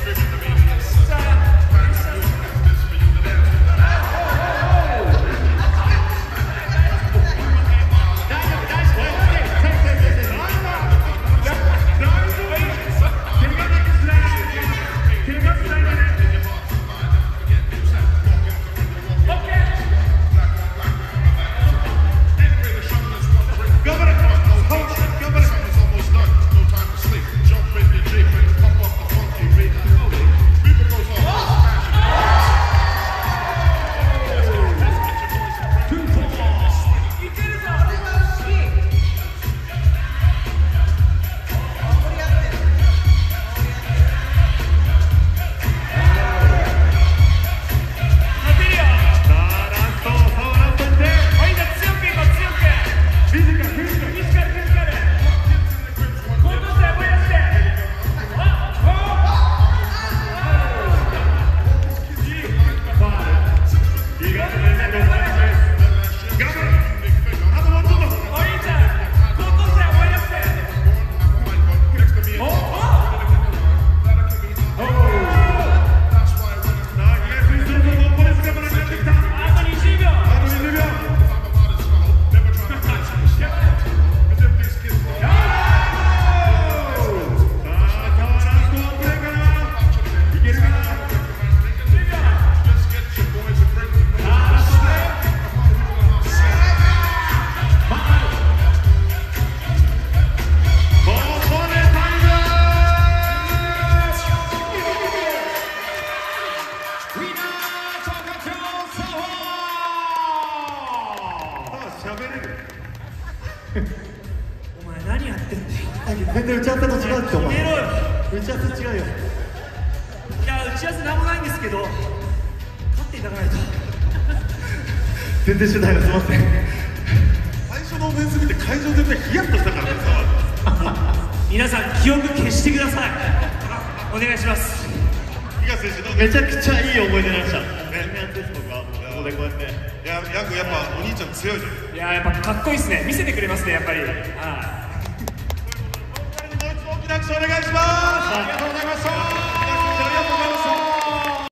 お前何やってんだよ。 全然打ち合わせと違うってお前。打ち合わせ違うよ。 いや打ち合わせなんもないんですけど、勝っていただかないと。 全然取材が済ません。 最初のオフェンス見て会場全体ヒヤッとしたからね。 皆さん記憶消してください。お願いします。 東選手めちゃくちゃいい思い出になりました。僕はここでこうやって。 いや、ヤクやっぱお兄ちゃん強いね。 いや、やっぱかっこいいですね。見せてくれますね、やっぱり。はい。 大きな拍手お願いします。ありがとうございました。